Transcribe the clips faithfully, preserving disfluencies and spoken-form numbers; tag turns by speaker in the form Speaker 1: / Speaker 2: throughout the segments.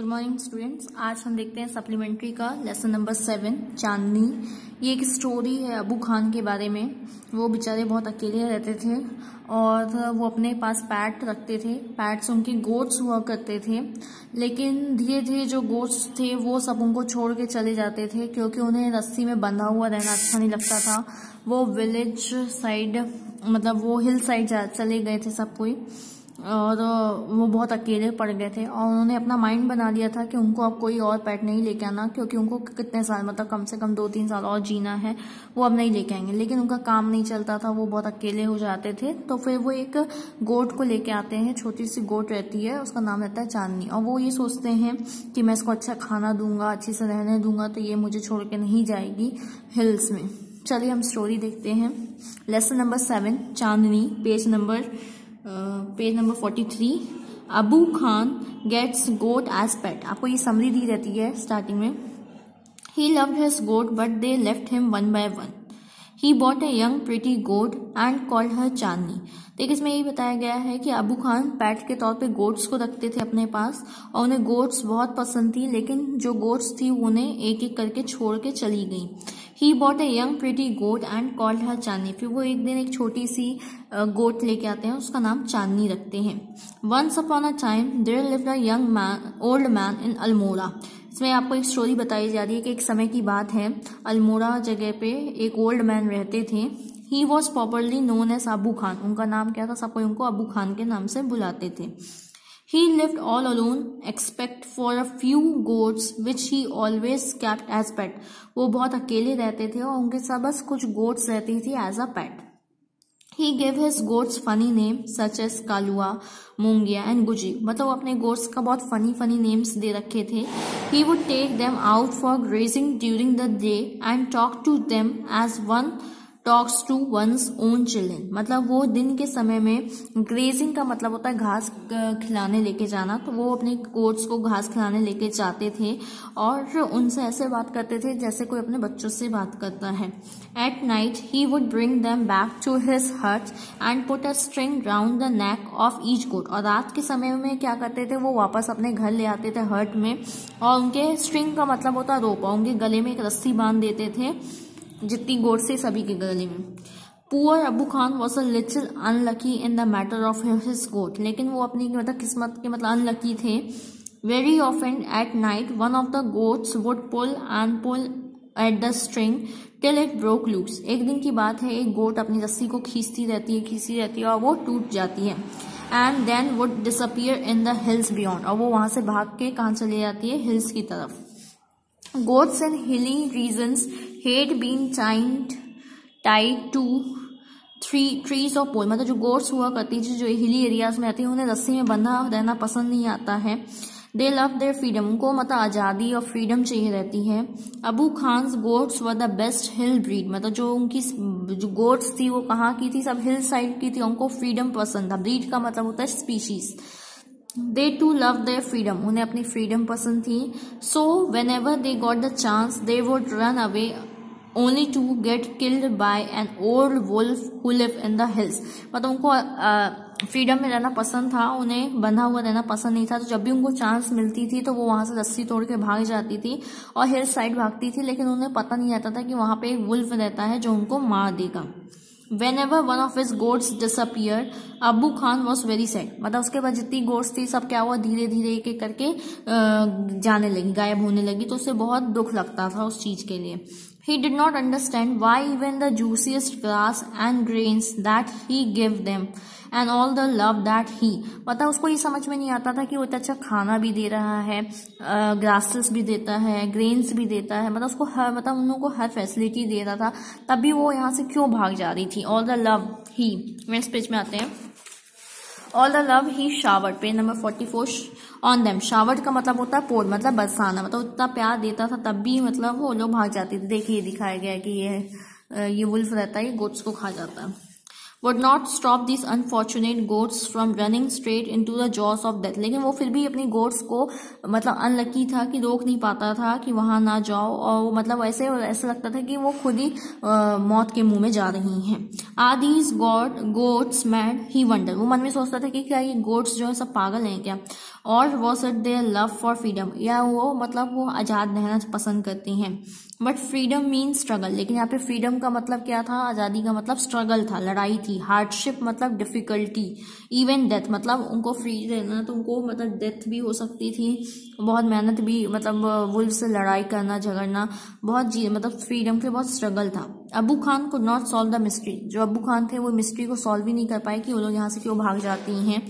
Speaker 1: Good morning students. आज हम देखते हैं सप्लीमेंट्री का लेसन नंबर सेवन, चांदनी। ये एक स्टोरी है अबू खान के बारे में। वो बेचारे बहुत अकेले रहते थे और वो अपने पास पैट रखते थे। पैट्स उनके गोट्स हुआ करते थे, लेकिन धीरे धीरे जो गोट्स थे वो सब उनको छोड़ के चले जाते थे क्योंकि उन्हें रस्सी में बंधा हुआ रहना अच्छा नहीं लगता था। वो विलेज साइड मतलब वो हिल साइड चले गए थे सब कोई, और वो बहुत अकेले पड़ गए थे और उन्होंने अपना माइंड बना लिया था कि उनको अब कोई और पेट नहीं लेके आना, क्योंकि उनको कितने साल मतलब कम से कम दो तीन साल और जीना है, वो अब नहीं लेके आएंगे। लेकिन उनका काम नहीं चलता था, वो बहुत अकेले हो जाते थे। तो फिर वो एक गोट को लेके आते हैं, छोटी सी गोट रहती है, उसका नाम रहता है चांदनी। और वो ये सोचते हैं कि मैं इसको अच्छा खाना दूंगा, अच्छे से रहने दूंगा, तो ये मुझे छोड़ के नहीं जाएगी हिल्स में। चलिए हम स्टोरी देखते हैं। Lesson number seven, Chandni, page number page number forty three. Abu Khan gets goat as pet. आपको ये समरी दी रहती है स्टार्टिंग में। He loved his goat but they left him one by one. He bought a young pretty goat and called her Chandni. देखिए इसमें यही बताया गया है कि अबू खान पेट के तौर पे गोट्स को रखते थे अपने पास और उन्हें गोट्स बहुत पसंद थी, लेकिन जो गोट्स थी उन्हें एक एक करके छोड़ के चली गई। He bought a young pretty goat and called her Chandni. फिर वो एक दिन एक छोटी सी गोट लेके आते हैं, उसका नाम चांदनी रखते हैं। Once upon a time there lived a young man old man in Almora. इसमें आपको एक स्टोरी बताई जा रही है कि एक समय की बात है, अल्मोड़ा जगह पे एक ओल्ड मैन रहते थे। He was popularly known as Abu Khan. उनका नाम क्या था? सब कोई उनको अबू खान के नाम से बुलाते थे। He lived all alone except for a few goats which he always kept as pet. वो बहुत अकेले रहते थे और उनके साथ बस कुछ गोट्स रहती थी as a pet. He gave his goats funny names such as Kalua, Mungia and Guji. मतलब वो अपने गोट्स का बहुत फनी फनी नेम्स दे रखे थे। He would take them out for grazing during the day and talk to them as one talks to one's own children. मतलब वो दिन के समय में ग्रेजिंग का मतलब होता है घास खिलाने लेके जाना, तो वो अपने गोट्स को घास खिलाने लेके जाते थे और उनसे ऐसे बात करते थे जैसे कोई अपने बच्चों से बात करता है। At night he would bring them back to his hut and put a string round the neck of each goat. और रात के समय में क्या करते थे, वो वापस अपने घर ले आते थे हट में, और उनके स्ट्रिंग का मतलब होता रोप, और उनके गले में एक रस्सी बांध देते थे जितनी गोट से सभी के गले में। Poor Abu Khan was a little unlucky in the matter of his goat. लेकिन वो अपनी मतलब किस्मत के मतलब अनलकी थे। Very often at night one of the goats would pull and pull at the string till it broke loose. एक दिन की बात है, एक गोट अपनी रस्सी को खींचती रहती है खींचती रहती है और वो टूट जाती है। And then would disappear in the hills beyond. और वो वहां से भाग के कहाँ चली जाती है? हिल्स की तरफ। Goats in hilly regions had been tied tied to three trees or pole। मतलब जो गोट्स हुआ करती थी जो हिली एरियाज में आती है, उन्हें रस्सी में बंधा रहना पसंद नहीं आता है। They love their freedom. उनको मतलब आज़ादी और फ्रीडम चाहिए रहती है। Abu Khan's goats were the best hill breed. मतलब जो उनकी जो गोट्स थी वो कहाँ की थी? सब हिल साइड की थी। उनको फ्रीडम पसंद था। ब्रीड का मतलब होता है species. They too loved their freedom। उन्हें अपनी फ्रीडम पसंद थी। So whenever they got the chance, they would run away only to get killed by an old wolf who lived in the hills। मतलब उनको फ्रीडम में रहना पसंद था, उन्हें बंधा हुआ रहना पसंद नहीं था। तो जब भी उनको चांस मिलती थी तो वो वहां से रस्सी तोड़ के भाग जाती थी और हिल साइड भागती थी, लेकिन उन्हें पता नहीं रहता था कि वहां पे एक वुल्फ रहता है जो उनको मार देगा। Whenever one of his goats disappeared, Abu Khan was very sad। मतलब उसके बाद जितनी गोट्स थी सब क्या हुआ, धीरे धीरे एक एक करके जाने लगी, गायब होने लगी। तो उसे बहुत दुख लगता था उस चीज के लिए। He did not understand why even the juiciest grass and grains that he gave them and all the love that he। मतलब उसको ये समझ में नहीं आता था कि वो इतना अच्छा खाना भी दे रहा है, ग्रासेस भी देता है, ग्रेन्स भी देता है, मतलब उसको हर मतलब उन लोगों को हर फैसिलिटी दे रहा था, तब भी वो यहाँ से क्यों भाग जा रही थी। All the love he, next page में आते हैं। All the love he showered, page number forty four on them. Showered का मतलब होता है पोर, मतलब बरसाना। मतलब उतना प्यार देता था तब भी मतलब वो लोग भाग जाते थे। देखिए दिखाया गया है कि ये ये वुल्फ रहता है, ये गोट्स को खा जाता है। would not stop these unfortunate goats from running straight into the jaws of death। लेकिन वो फिर भी अपनी गोट्स को मतलब अनलकी था कि रोक नहीं पाता था कि वहां ना जाओ, और वो मतलब ऐसे ऐसा लगता था कि वो खुद ही आ, मौत के मुंह में जा रही हैं। Are these god goats mad, he wonder, वो मन में सोचता था कि क्या ये गोट्स जो है सब पागल हैं क्या, और was it their love for freedom, या वो मतलब वो आजाद रहना पसंद करती हैं। बट फ्रीडम मीन स्ट्रगल, लेकिन यहाँ पे फ्रीडम का मतलब क्या था, आजादी का मतलब स्ट्रगल था, लड़ाई थी। हार्डशिप मतलब डिफिकल्टी, इवन डेथ मतलब उनको फ्री रहना तो उनको मतलब डेथ भी हो सकती थी, बहुत मेहनत भी, मतलब वुल्फ से लड़ाई करना झगड़ना, बहुत जी मतलब फ्रीडम के बहुत स्ट्रगल था। Abu Khan could not solve the mystery, जो अबू खान थे वो मिस्ट्री को सॉल्व ही नहीं कर पाए कि वो लोग यहाँ से क्यों भाग जाती हैं।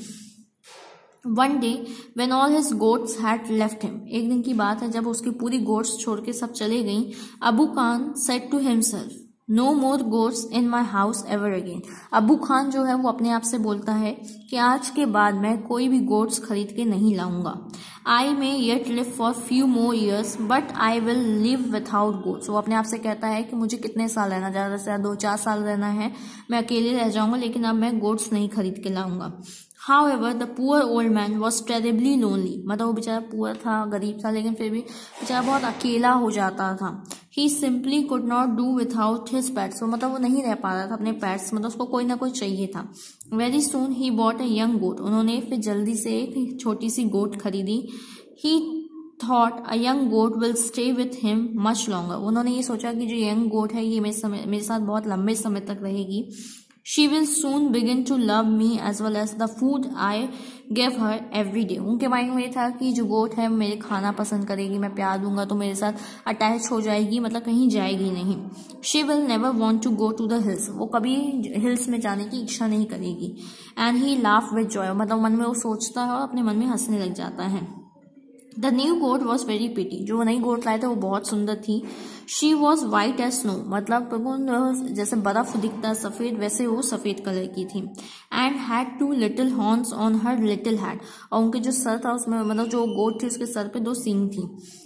Speaker 1: One day when all his goats had left him, एक दिन की बात है जब उसकी पूरी गोट्स छोड़ के सब चले गईं। Abu Khan said to himself, no more goats in my house ever again. Abu Khan जो है वो अपने आप से बोलता है कि आज के बाद मैं कोई भी गोट्स खरीद के नहीं लाऊंगा। I may yet live for few more years but I will live without goats. वो अपने आप से कहता है कि मुझे कितने साल रहना, ज्यादा से ज्यादा दो चार साल रहना है, मैं अकेले रह जाऊंगा, लेकिन अब मैं गोट्स नहीं खरीद के लाऊंगा। However, the poor old man was terribly lonely, मतलब वो बेचारा पुअर था, गरीब था, लेकिन फिर भी बेचारा बहुत अकेला हो जाता था। He simply could not do without his pets, वो मतलब वो नहीं रह पा रहा था अपने पेट्स, मतलब उसको कोई ना कोई चाहिए था। Very soon he bought a young goat, उन्होंने फिर जल्दी से एक छोटी सी गोट खरीदी। He thought a young goat will stay with him much longer, उन्होंने ये सोचा कि जो यंग गोट है ये मेरे समय मेरे साथ बहुत लंबे समय तक रहेगी। She will soon begin to love me as well as the food I give her every day, उनके माइंड में था कि जो गोट है मेरे खाना पसंद करेगी, मैं प्यार दूंगा तो मेरे साथ अटैच हो जाएगी, मतलब कहीं जाएगी नहीं। She will never want to go to the hills, वो कभी हिल्स में जाने की इच्छा नहीं करेगी। And he laughed with joy, मतलब मन में वो सोचता है और अपने मन में हंसने लग जाता है। The new goat was very pretty, जो नई गोट लाए थे वो बहुत सुंदर थी। She was white as snow, मतलब जैसे बर्फ दिखता है सफेद, वैसे वो सफेद कलर की थी। And had two little horns on her little head, और उनके जो सर था उसमें मतलब जो गोट थी उसके सर पे दो सींग थी।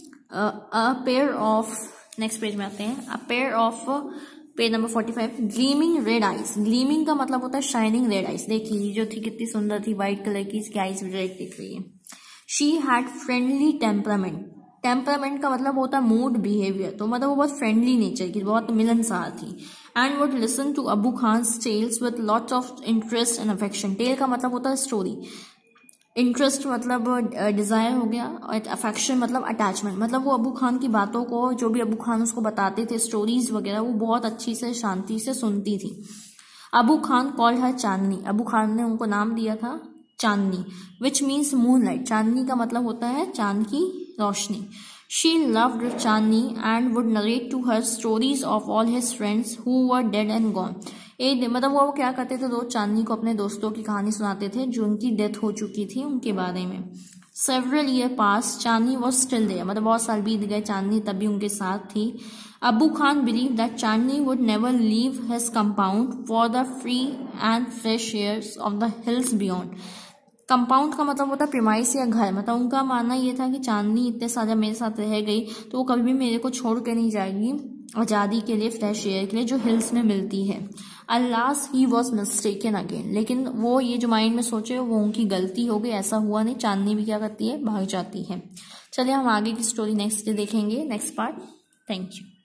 Speaker 1: A pair of, next page में आते हैं, a pair of page number forty five, gleaming red eyes. Gleaming का मतलब होता है शाइनिंग रेड आइज, देखिए जो थी कितनी सुंदर थी, व्हाइट कलर की, इसकी आइज रेड दिख रही है। She had friendly temperament, temperament का मतलब होता है मूड, बिहेवियर, तो मतलब वो बहुत फ्रेंडली नेचर की, बहुत मिलनसार थी। And would listen to Abu Khan's tales with lots of interest and affection. Tale का मतलब होता है स्टोरी, इंटरेस्ट मतलब डिजायर हो गया, और अफेक्शन मतलब अटैचमेंट, मतलब वो अबू खान की बातों को, जो भी अबू खान उसको बताते थे स्टोरीज वगैरह, वो बहुत अच्छी से शांति से सुनती थी। अबू खान कॉल्ड हर चांदनी, अबू खान ने उनको नाम दिया था चांदनी, विच मीन्स मूनलाइट। चांदनी का मतलब होता है चांद की रोशनी। She loved Chandni and would narrate to her stories of all his friends who were dead and gone. एक दिन मतलब वो क्या करते थे, रोज चांदनी को अपने दोस्तों की कहानी सुनाते थे जो उनकी डेथ हो चुकी थी उनके बारे में। Several year pass, Chandni was still there, मतलब बहुत साल बीत गए, चांदनी तब भी उनके साथ थी। Abu Khan believe that Chandni would never leave his compound for the free and fresh airs of the hills beyond. Compound का मतलब होता है प्रीमाइस या घर, मतलब उनका मानना ये था कि चांदनी इतने साल मेरे साथ रह गई तो वो कभी भी मेरे को छोड़ के नहीं जाएगी आज़ादी के लिए, फ्रेश एयर के लिए जो हिल्स में मिलती है। Alas he was mistaken again, लेकिन वो ये जो माइंड में सोचे वो उनकी गलती हो गई, ऐसा हुआ नहीं। चांदनी भी क्या करती है, भाग जाती है। चलिए हम आगे की स्टोरी नेक्स्ट डे देखेंगे, नेक्स्ट पार्ट। Thank you.